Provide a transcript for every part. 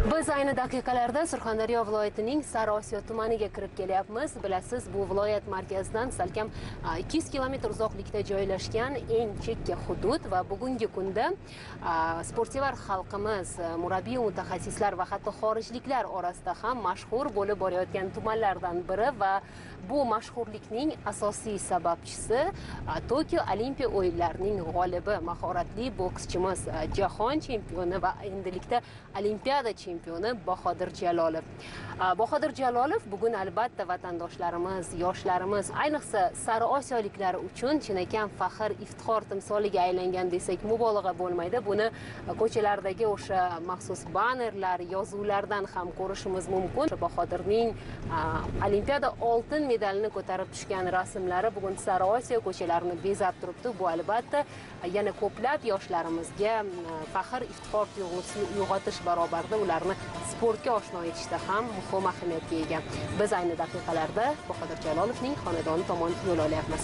Biz ayni daqiqalarda Surxondaryo viloyatining Sariosiyo tumaniga kirib kelyapmiz. Bilasiz, bu viloyat markazidan salkam 200 kilometr uzoqlikda joylashgan eng chekka hudud va bugungi kunda sportsevar xalqimiz, murabbiy mutaxassislar va hatto xorijliklar orasida ham mashhur bo'lib borayotgan tumanlardan biri va bu mashhurlikning asosiy sababchisi Tokio Olimpiya o'yinlarining g'olibi, mahoratli bokschimiz, jahon chempioni va endilikda Olimpiada chempioni Bahodir Jalolov. Bahodir Jalolov bugun albatta vatandoshlarimiz, yoshlarimiz, ayniqsa Sariosiyoliklar uchun chinakam faxr, iftixor timsoliga aylangan desak mubolag'a bo'lmaydi. Buni ko'chalardagi o'sha maxsus bannerlar, yozuvlardan ham ko'rishimiz mumkin. Bahodirning Olimpiada oltin medalini ko'tarib tushgan rasmlari bugun Sariosiyo ko'chalarini bezab turibdi. Bu albatta yana ko'plab yoshlarimizga faxr, iftixor tuyg'usini uyg'otish barobarida ularni sportga oshno etishda ham muhim ahamiyatga ega. Biz ayni daqiqalarda Bahodir Jalolovning xonadoni tomon yo'l olyapmiz.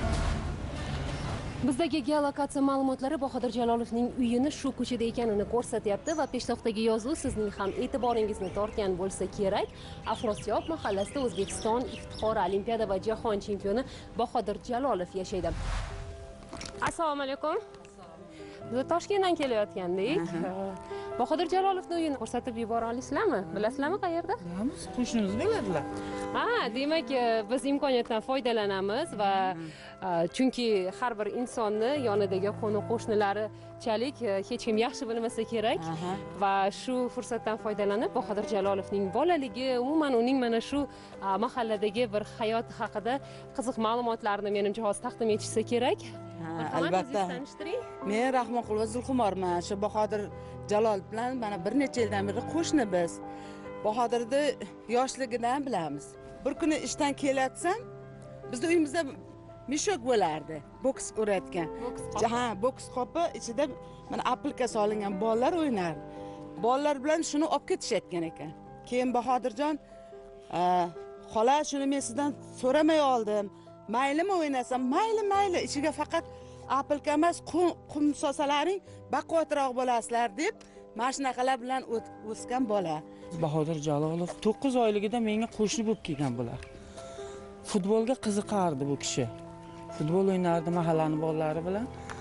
Bizdagi geolokatsiya ma'lumotlari Bahodir Jalolovning uyini shu ko'chada ekanini ko'rsatyapti va peshtoqdagi yozuv sizning ham e'tiboringizni tortgan bo'lsa kerak. Afrosiyob mahallasida O'zbekiston iftixori Olimpiada va jahon chempioni Bahodir Jalolov yashaydi. Assalomu alaykum. Biz Toshkentdan kelayotgandik. Bahodir Jalolovning uyini ko'rsatib yubora olasizlarmi? Bilasizlarmi qayerda? Bilamiz, qo'shnimiz biladilar. Demak, biz imkoniyatdan foydalanamiz va chunki har bir insonni yonidagi qo'ni-qo'shnilarichalik hech kim yaxshi bilmasa kerak va shu fursatdan foydalanib Bahodir Jalolovning bolaligi, umuman uning mana shu mahalladagi bir hayot haqida qiziq ma'lumotlarni menimcha hozir taqdim etishsa kerak. Albatta. Men Rahmonqulova Zulxumorman. Shu Bahodir Jalolov bilan mana bir necha yildan beri qo'shni biz. Bahodirni yoshligidan bilamiz. Bir kuni ishdan kelatsam, bizning uyimizda mishok bo'lardi. Boks o'rayotgan. Boks qopi ichida mana apilka solingan bolalar o'ynardi. Bolalar bilan shuni olib ketishayotgan ekan. Keyin Bahodirjon, xola, shuni men sizdan so'ramay oldim. Maylimi o'ynasam? Mayli, ichiga faqat apilka emas, qum solsalaring baquvvatroq bo'lasizlar deb mana shunaqalar bilan o'sgan bola. Bahodir Jalolov 9 oyligida menga qo'shni bo'lib kelgan bo'lar. Futbolga qiziqardi bu kishi. Futbol o'ynardi mahallani bolalari bilan.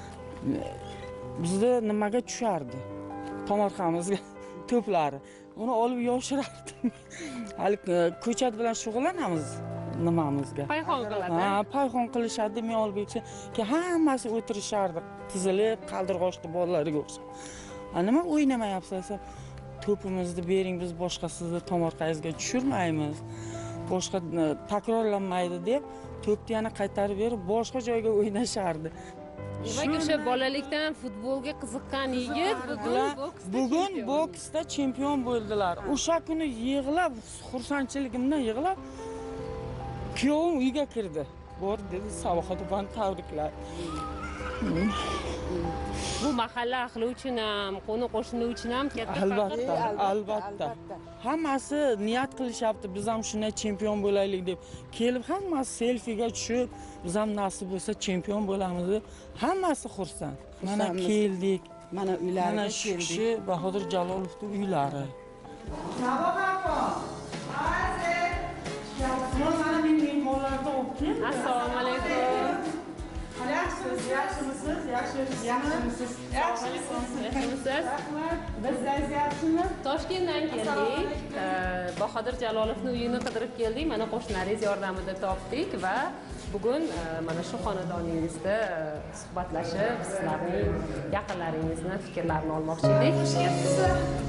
Bizda nimaga tushardi? Tomorqamizga to'plari. Uni olib yoshirardi. Hali ko'chat bilan shug'ullanamiz nimamizga. Payxon qiladi. Payxon qilishadi, men olib kelsa, hammasi o'tirishardi, tizilib, qaldirg'ochli bolalarga o'xshab. Nima o'ynamayapsiz? To'pimizni bering, biz boshqa sizni tomorqangizga tushirmaymiz. Boshqa takrorlanmaydi deb to'pni yana qaytarib berib, boshqa joyga o'ynashardi. Demak, o'sha bolalikdan futbolga qiziqqan yigit bugun boksda chempion bo'ldilar. O'sha kuni yig'lab, xursandchiligimdan yig'lab kuyovim uyga kirdi. Bor dedi, Sabohat opani tabriklar. Bu mahalla ahli uchun ham, qo'ni-qo'shni uchun ham katta albatta. Hammasi niyat qilishyapti, biz ham shunday chempion bo'laylik deb. Kelib hammasi selfiga tushib, biz ham nasib bo'lsa chempion bo'lamiz deb hammasi xursand. Mana keldik. Mana uylariga keldik. Bahodir Jalolovning uylari. Assalomu alaykum. Yaxshimisiz? Biz yaxshimisiz? Toshkentdan keldik. Bahodir Jalolovning uyini qidirib keldik. Mana qo'shnilaringiz yordamida topdik va bugun mana shu xonadoningizda suhbatlashib, sizlarning yaqinlaringizni fikrlarini olmoqchi edik.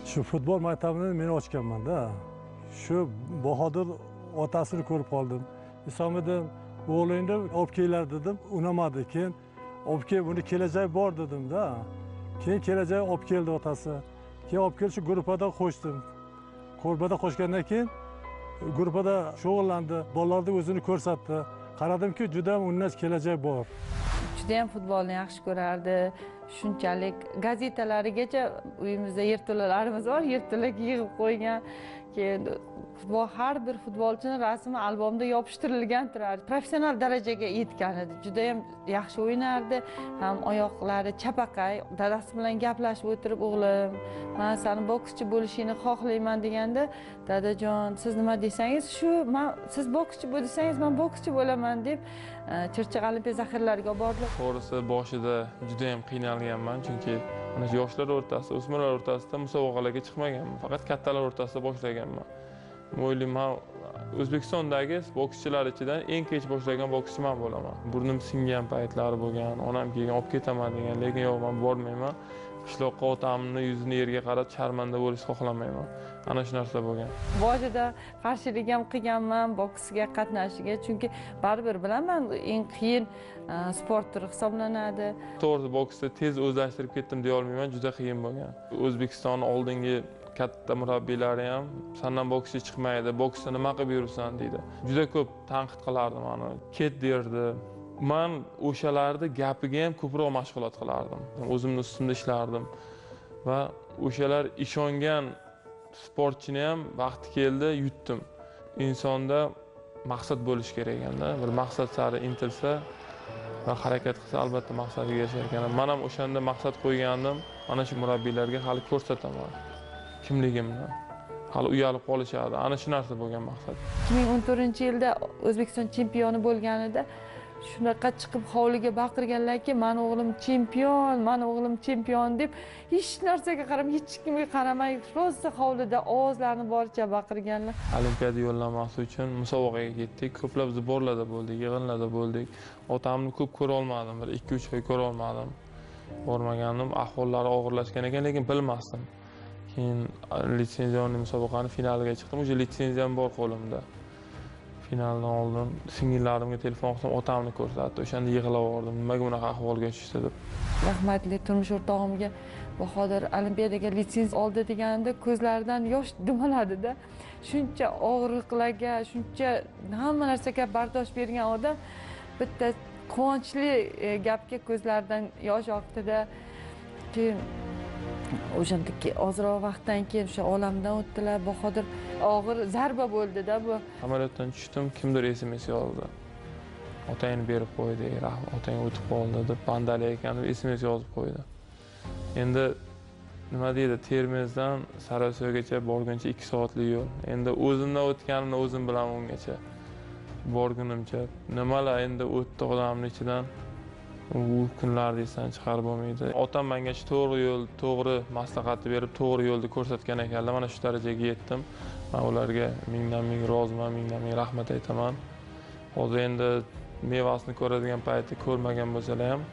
Shu futbol maktabini men ochganman-da. Shu Bahodir otasini ko'rib qoldim. Isomiddin o'g'lingni olib kelinglar dedim, unamadi. Keyin olib kelib buni kelajak bor dedim-da. Keyin kelajak olib keldi otasi. Keyin olib kelib shu gruppada qo'shdim. Gruppada qo'shgandan keyin gruppada shug'ullandi, bolalarni o'zini ko'rsatdi. Qaradimki, juda ham undan kelajak bor. Juda ham futbolni yaxshi ko'rardi. Shunchalik gazetalarigacha uyimizda yerto'lalarimiz bor, yerto'la yig'ib qo'ygan. Keyin har bir futbolchini rasmi albomda yopishtirilgan turardi. Professional darajaga yetgan edi. Juda ham yaxshi o'ynardi. Ham oyoqlari chapaqay. Dadasi bilan gaplashib o'tirib, o'g'lim, men seni bokschi bo'lishingni xohlayman deganda, dadajon, siz nima desangiz shu, siz bokschi bo'lsangiz men bokschi bo'laman deb Chirchiq olimpiya zaxiralariga bordilar. To'g'risi boshida juda ham qiynalganman, chunki mana yoshlar o'rtasida, o'smirlar o'rtasida musobaqalarga chiqmaganman. Faqat kattalar o'rtasida boshlaganman. O'ylayman, O'zbekistondagi bokschilar ichidan eng kech boshlagan bokschi men bo'laman. Burnim singan paytlari bo'lgan, onam kelgan, olib ketaman degan, lekin yo'q, men bormayman. Qishloqqa otamni yuzini yerga qarab sharmanda bo'lishni xohlamayman. Ana shu narsa bo'lgan. Boshida qarshilik ham qilganman boksga qatnashishiga, chunki baribir bilaman, eng qiyin sport turi hisoblanadi. To'g'ri, boksda tez o'zlashtirib ketdim deya olmayman, juda qiyin bo'lgan. O'zbekiston oldingi katta murabbiylari ham sendan bokschi chiqmaydi, boksda nima qilib yuribsan deydi. Juda ko'p tanqid qilardi meni. Ket derdi. Men o'shalarda gapiga ham ko'proq mashg'ulot qilardim. O'zimning ustimda ishlardim va o'shalar ishongan sportchini ham vaqti keldi yutdim. Insonda maqsad bo'lish kerak ekanda, bir maqsad sari intilsa va harakat qilsa albatta maqsadiga erishar ekan. Men ham o'shanda maqsad qo'ygandim. Mana shu murabbiylarga hali ko'rsataman kimligimni. Hali uyalib qolishadi. Ana shu narsa bo'lgan maqsad. 2014-yilda O'zbekiston chempioni bo'lganida shunaqa chiqib hovliga baqirganlarki, "Mani o'g'lim chempion, mani o'g'lim chempion" deb hech narsaga qaramay, hech kimga qaramay, rosa hovlida ovozlarini boricha baqirganlar. Olimpiada yo'llanmasi uchun musobaqaga ketdik. Ko'plab zborlarda bo'ldik, yig'inlarda bo'ldik. Otamni ko'p ko'ra olmadim, bir 2-3 oy ko'ra olmadim. Bormagandim, ahvollari og'irlashgan ekan, lekin bilmasdim. Keyin litsenziyali musobaqaning finaliga chiqdim. O'sha litsenziyam bor qo'limda. Finaldan oldin singillarimga telefon qilsam, otamni ko'rsatdi. O'shanda yig'lavordim. Nimaga bunaqa ahvolga tushdi deb. Rahmatli turmush o'rtog'imga Bahodir olimpiadaga litsenziya oldi deganda ko'zlaridan yosh dumaladi-da. Shuncha og'riqlarga, shuncha hamma narsaga bardosh bergan odam bitta quvonchli gapga ko'zlaridan yosh oqdi-da. Keyin o'shandagi ozroq vaqtdan keyin o'sha olamdan o'tdilar. Bahodir og'ir zarba bo'ldi-da bu. Amaliyotdan tushdim, kimdir SMS yozdi. Otangni berib qo'ydi, otang o'tib qoldi deb bandali ekan deb SMS yozib qo'ydi. Endi nima deydi, Termizdan Sariosiyogacha borguncha 2 soatlik yo'l. Endi o'zimdan o'tganimni o'zim bilaman ungacha. Borgunimcha nimalar endi o'tdi odamning ichidan. U kunlarni esdan chiqarib bo'lmaydi. Otam menga shu to'g'ri yo'l, to'g'ri maslahatni berib, to'g'ri yo'lni ko'rsatgan ekanlar. Mana shu darajaga yetdim. Men ularga mingdan ming roziman, mingdan ming rahmat aytaman. Hozir endi mevasini ko'radigan payti ko'rmagan bo'lsalar ham,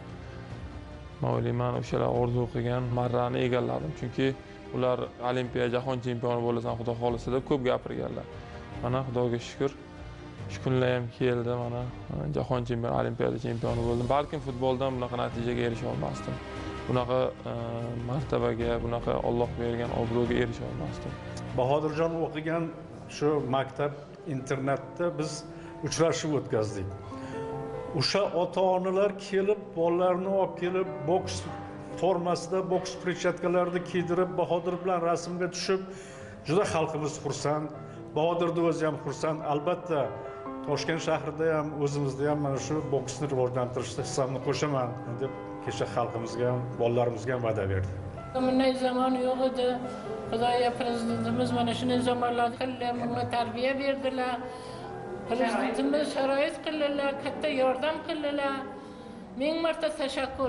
men o'ylayman o'shalar orzu qilgan marrani egalladim. Chunki ular Olimpiya jahon chempioni bo'lasan, xudo xolisa deb ko'p gapirganlar. Mana Xudoga shukr, shu kunlar ham keldi, mana jahon chempioni, Olimpiada chempioni bo'ldim. Balkim futboldan bunaqa natijaga erisha olmasdim. Bunaqa martabaga, bunaqa Alloh bergan obro'ga erisha olmasdim. Bahodirjon o'qigan shu maktab internatda biz uchrashuv o'tkazdik. O'sha ota-onalar kelib, bolalarini olib kelib, boks formasida, boks perchatkalarni kiydirib, Bahodir bilan rasmga tushib, juda xalqimiz xursand, Bahodirni o'zi ham xursand. Albatta, Toshkent shahrida ham, o'zimizda ham mana shu boksni rivojlantirishda hissamni qo'shaman deb kecha xalqimizga ham, bolalarimizga ham va'da berdi. Bunday zamon yo'q edi. Xudoya prezidentimiz mana shunday zamonlarda qildilar, bunga tarbiya berdilar. Prezidentimiz sharoit qildilar, katta yordam qildilar. Ming marta tashakkur.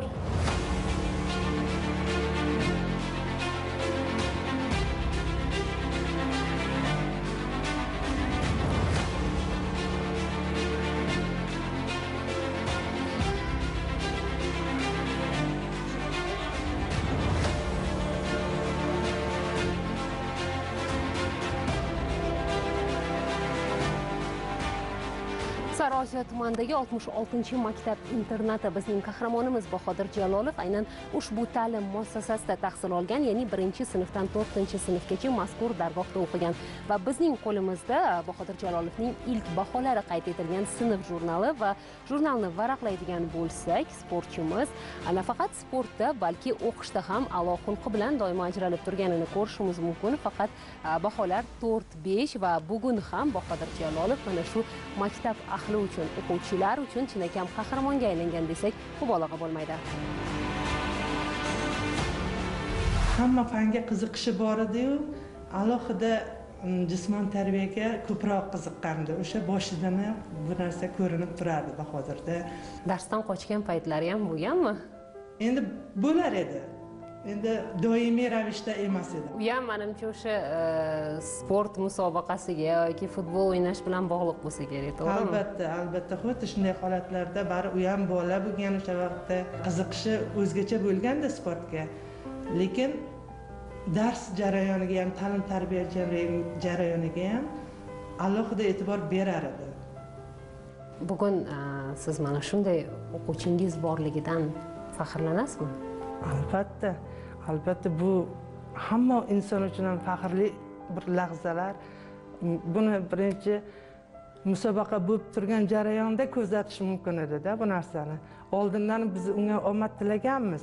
Sariosiyo tumanidagi 66-maktab internati bizning qahramonimiz Bahodir Jalolov aynan ushbu ta'lim muassasasida tahsil olgan, ya'ni 1-sinfdan 4-sinfgacha mazkur dargohda o'qigan va bizning qo'limizda Bahodir Jalolovning ilk baholari qayd etilgan sinf jurnali va jurnalni varaqlaydigan bo'lsak, sportchimiz nafaqat sportda, balki o'qishda ham a'lo xulqi bilan doimo ajralib turganini ko'rishimiz mumkin. Faqat baholar 4-5 va bugun ham Bahodir Jalolov mana shu maktab ahli uchun, o'quvchilar uchun chinakam qahramonga aylangan desak, mubolag'a bo'lmaydi. Hamma fanga qiziqishi bor edi-yu, alohida jismon tarbiyaga ko'proq qiziqqandi. O'sha boshidan bu narsa ko'rinib turardi Bahodirda. Darsdan qochgan paytlari ham bo'lganmi? Endi bo'lar edi. Endi doimiy ravishda emas edi. U ham menimcha o'sha sport musobaqasiga yoki futbol o'ynash bilan bog'liq bo'lsa kerak, to'g'rimi? Albatta, albatta. Xuddi shunday holatlarda bari u ham bola bo'lgan o'sha vaqtda qiziqishi o'zgacha bo'lganda sportga. Lekin dars jarayoniga ham, ta'lim tarbiya jarayoniga ham alohida e'tibor berar edi. Bugun siz mana shunday o'quvchingiz borligidan faxrlanasizmi? Albatta, albatta bu hamma inson uchun ham faxrli bir lahzalar. Buni birinchi musobaqa bo'lib turgan jarayonda kuzatish mumkin edi-da bu narsani. Oldindan biz unga omad tilaganmiz.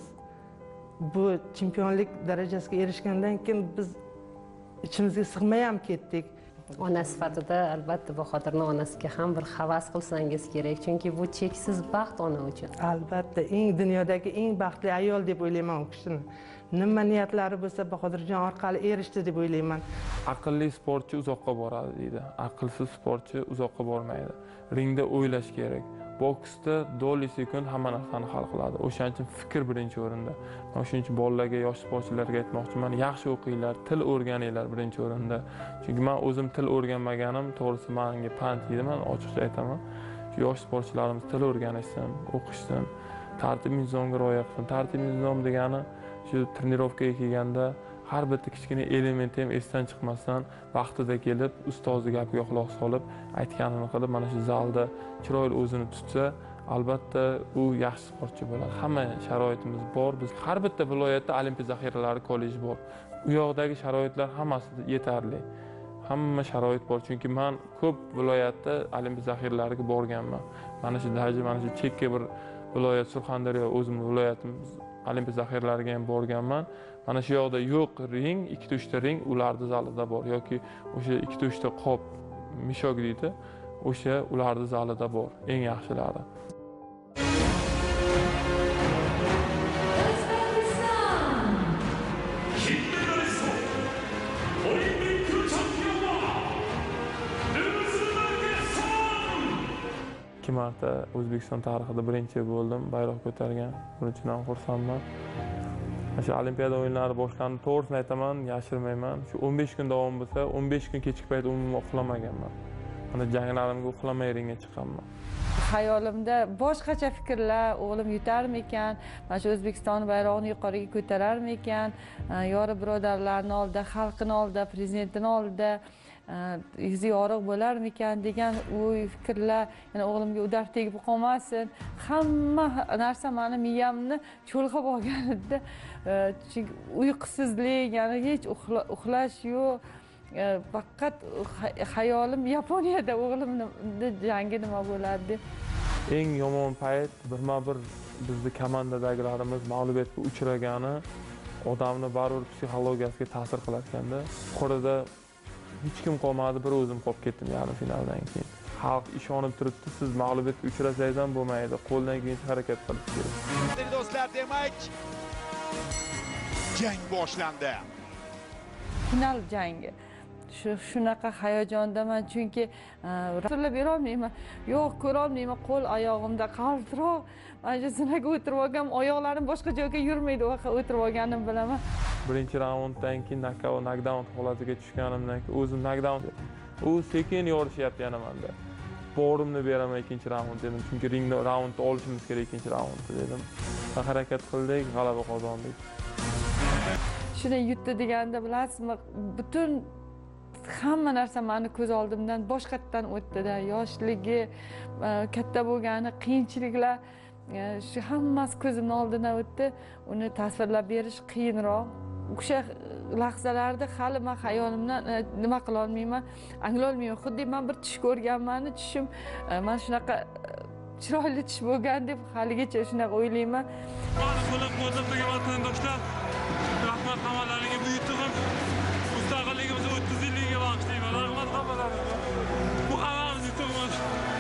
Bu chempionlik darajasiga erishgandan keyin biz ichimizga sig'may ham ketdik. Ona sifatida albatta Bahodirning onasiga ham bir havas qilsangiz kerak, chunki bu cheksiz baxt ona uchun. Albatta, dunyodagi eng baxtli ayol deb o'ylayman u kishini. Nima niyatlari bo'lsa Bahodirjon orqali erishdi deb o'ylayman. Aqlli sportchi uzoqqa boradi deydi. Aqlsiz sportchi uzoqqa bormaydi. Ringda o'ylash kerak. Boksda dolli sekund hamma narsani hal qiladi. O'shaning uchun fikr birinchi o'rinda. Men shuning uchun bolalarga, yosh sportchilarga aytmoqchiman, yaxshi o'qinglar, til o'rganinglar birinchi o'rinda. Chunki men o'zim til o'rganmaganim, to'g'risi menga pand yedi, men ochiqcha aytaman. Shu yosh sportchilarimiz til o'rganishsin, o'qishsin, tartib-nizomga rioya qilsin. Tartib-nizom degani shu trenirovkaga kelganda har bitta kichkina element ham esdan chiqmasdan vaqtida kelib, ustozni gapiga quloq solib, aytganini qilib, mana shu zalda chiroyli o'zini tutsa, albatta u yaxshi sportchi bo'ladi. Hamma sharoitimiz bor. Biz har bitta viloyatda olimpiya zaxiralari kolleji bor. U yoqdagi sharoitlar hammasi yetarli. Hamma sharoit bor, chunki men ko'p viloyatda olimpiya zaxiralariga borganman. Mana shu chekka bir viloyat Surxondaryo, o'zimning viloyatimiz olimpiya zaxiralariga ham borganman. Mana shu yoqda yo'q ring, 2-3 ta ring ularning zalida bor yoki o'sha 2-3 ta qop, mishok deydi, o'sha ularning zalida bor, eng yaxshilari. Ikki marta O'zbekiston tarixida birinchi bo'ldim, bayroq ko'targan. Buning uchun ham xursandman. Shu Olimpiada o'yinlari boshlandi, to'g'risini aytaman, yashirmayman. Shu 15 kun davom bo'lsa, 15 kun kechki payt umuman uxlamaganman. Mana janglarimga uxlamay ringga chiqqanman. Hayolimda boshqacha fikrlar, o'g'lim yutarmikan, mana shu O'zbekiston bayrog'ini yuqoriga ko'tararmikan, yori birodarlarning oldida, xalqning oldida, prezidentning oldida yuzi yorug' bo'larmikan degan o'y fikrlar, yana o'g'limga udar tegib qolmasin. Hamma narsa meni miyamni cho'lg'ab olgan edi. Chunki uyqusizlik, yana hech uxlash yo'q. Faqat hayolim Yaponiyada o'g'limni jangi nima bo'ladi. Eng yomon payt birma-bir bizni komandadagilarimiz mag'lubiyatga uchragani odamni baribir psixologiyasiga ta'sir qilar ekanda. Qo'lida hech kim qolmadi, bir o'zim qolib ketdim yarim finaldan keyin. Xalq ishonib turibdi, siz mag'lubiyatga uchrasangiz ham bo'lmaydi, qo'ldan kelgancha harakat qilish kerak. Do'stlar, demak jang boshlandi. Final jangi. Shunaqa hayajondaman, chunki rasullar bera olmayman. Yo'q, ko'ra olmayman, qo'l oyog'imda qaltiroq. Mana shu zinaga o'tirib olgan, oyoqlarim boshqa joyga yurmaydi, o'qa o'tirib olganimni bilaman. Birinchi raunddan keyin knockdown holatiga tushganimdan keyin o'zim knockdown, u sekin yorishyapti yana menda. Borimni beraman ikkinchi raund dedim, chunki ringda raundni olishimiz kerak ikkinchi raundni dedim. Va harakat qildik, g'alaba qozondik. Shuni yutdi deganda bilasizmi, butun hamma narsa meni ko'z oldimdan boshqatdan o'tdi-da. Yoshligi, katta bo'lgani, qiyinchiliklar shu hammasi ko'zimning oldidan o'tdi. Uni tasvirlab berish qiyinroq. O'sha lahzalarda hali men xayolimdan nima qila olmayman, anglay olmayman. Xuddi men bir tush ko'rganman, tushim men shunaqa chiroyli tush bo'lgan deb haligacha shunaqa o'ylayman. Qo'lib qo'zimdagi vatandoshlar, rahmat hammalaringga bu yutug'im mustaqilligimizni 30 yilligiga bag'ishlayman. Rahmat hammalaringga. Bu hammamiz yutug'imiz.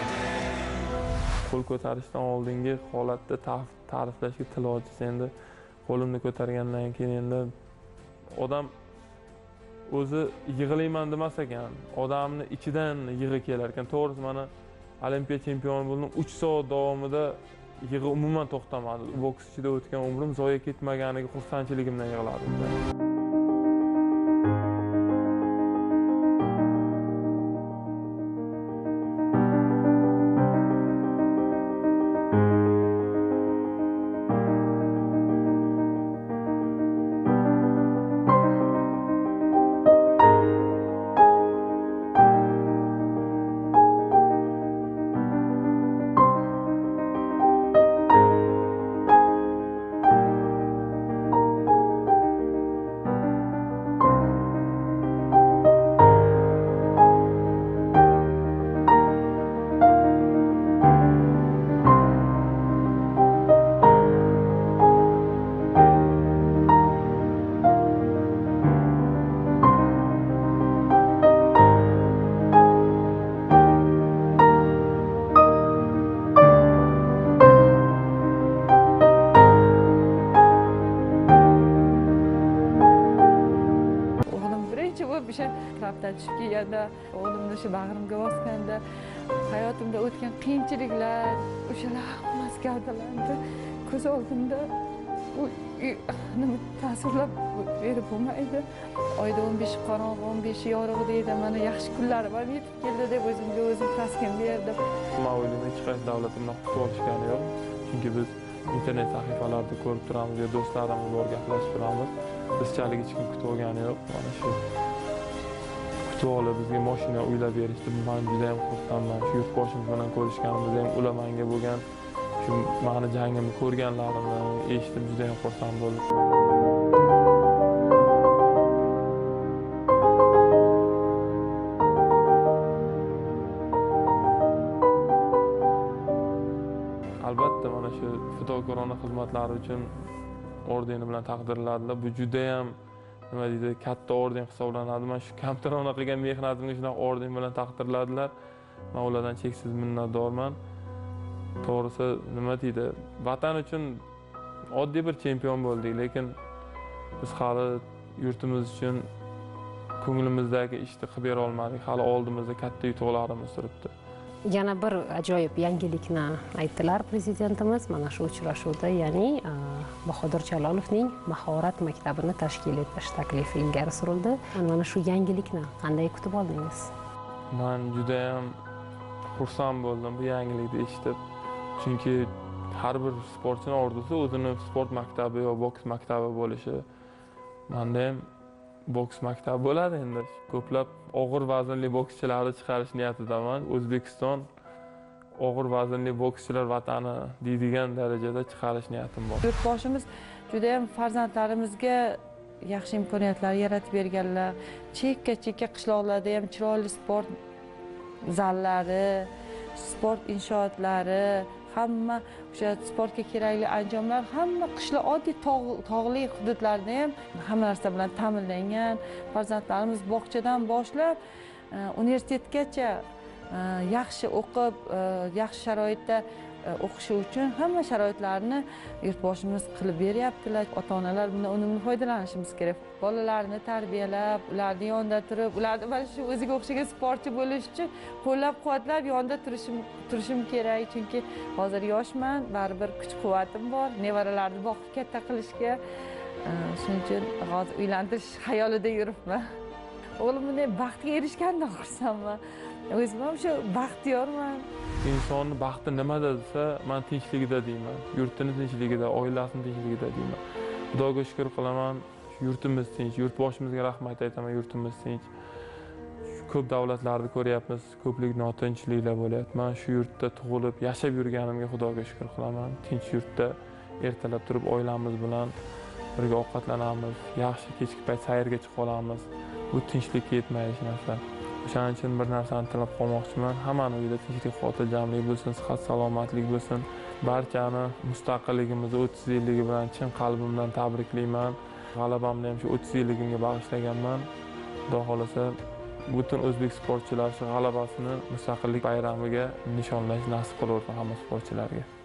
Qo'l ko'tarishdan oldingi holatda ta'riflashga til ojiz. Endi qo'limni ko'targandan keyin endi odam o'zi yig'layman demas ekan, odamni ichidan yig'i kelar ekan. To'g'risi mana Olimpiya chempioni bo'ldim. 3 soat davomida yig'i umuman to'xtamadi. Boks ichida o'tgan umrim zoya ketmaganiga xursandchiligimdan yig'ladim. trapdan tushib kelganda, o'g'limni shu bag'rimga bosganda, hayotimda o'tgan qiyinchiliklar, o'shalar hammasi gavdalandi. Ko'z oldimda nima tasvirlab berib bo'lmaydi. Oyda 15 qorong'i, 15 yorug' deydi. Mana yaxshi kunlarim ham yetib keldi deb o'zimga o'zim taskin berdim. Men o'ylayman, hech qaysi davlatimdan qutib olishgani yo'q. Chunki biz internet sahifalarida ko'rib turamiz, yo do'stlarimiz bilan gaplashib turamiz. Bizchalik hech kim kutib olgani yo'q. Mana shu kutib olib bizga mashina uylab berishdi. Men juda ham xursandman. Shu yurtboshimiz bilan ko'rishganimizda ham ular menga bo'lgan shu meni jangimni ko'rganlarimni eshitib juda ham xursand bo'ldim. Albatta mana shu fidokorona xizmatlari uchun ordeni bilan taqdirladilar. Bu juda ham nima deydi, katta orden hisoblanadi. Men shu kamtarona qilgan mehnatimga shunaqa orden bilan taqdirladilar. Men ulardan cheksiz minnatdorman. To'g'risi nima deydi, vatan uchun oddiy bir chempion bo'ldik, lekin biz hali yurtimiz uchun ko'nglimizdagi ishni qilib bera olmadik. Hali oldimizda katta yutuqlarimiz turibdi. Yana bir ajoyib yangilikni aytdilar prezidentimiz mana shu uchrashuvda, ya'ni Bahodir Jalolovning mahorat maktabini tashkil etish taklifi ilgari surildi. Mana shu yangilikni qanday kutib oldingiz? Men juda ham xursand bo'ldim bu yangilikni eshitib. Chunki har bir sportchining orzusi o'zini sport maktabi yo boks maktabi bo'lishi. Menda ham boks maktabi bo'ladi endi. Ko'plab og'ir vaznli bokschilarni chiqarish niyatidaman. O'zbekiston og'ir vaznli bokschilar vatani deydigan darajada chiqarish niyatim bor. Yurtboshimiz juda ham farzandlarimizga yaxshi imkoniyatlar yaratib berganlar. Chekka qishloqlarda ham chiroyli sport zallari, sport inshootlari, hamma o'sha sportga kerakli anjomlar hamma qishloq oddiy tog'li hududlarda ham hamma narsa bilan ta'minlangan. Farzandlarimiz bog'chadan boshlab universitetgacha yaxshi o'qib, yaxshi sharoitda o'qishi uchun hamma sharoitlarni yurtboshimiz qilib beryaptilar. Ota-onalar bundan unumli foydalanishimiz kerak. Bolalarni tarbiyalab, ularning yonida turib, ularni mana shu o'ziga o'xshagan sportchi bo'lish uchun qo'llab-quvvatlab yonida turishim kerak. Chunki hozir yoshman, baribir kuch-quvvatim bor. Nevaralarni boqib katta qilishga, shuning uchun hozir uylantirish xayolida yuribman. O'g'lim bunday baxtga erishganidan xursandman. O'zim ham shu baxtiyorman. Insonni baxti nimada desa, men tinchligida deyman. Yurtini tinchligida, oilasini tinchligida deyman. Xudoga shukr qilaman, yurtimiz tinch, yurtboshimizga rahmat aytaman, yurtimiz tinch. ko'p davlatlarni ko'ryapmiz, ko'plik notinchliklar bo'lyapti. Men shu yurtda tug'ilib, yashab yurganimga Xudoga shukr qilaman. Tinch yurtda ertalab turib oilamiz bilan birga ovqatlanamiz, yaxshi kechki payt sayrga chiqib olamiz. Bu tinchlikka yetmaydi hech narsa. O'shaning uchun bir narsani tilab qolmoqchiman. Hammani uyida tinchlik, xotirjamlik bo'lsin, sihat, salomatlik bo'lsin. Barchani mustaqilligimizni 30 yilligi bilan chin qalbimdan tabriklayman. G'alabamni ham shu 30 yilligimga bag'ishlaganman. Xudo xolasa butun o'zbek sportchilari shu g'alabasini mustaqillik bayramiga nishonlash nasib qilaversin hamma sportchilarga.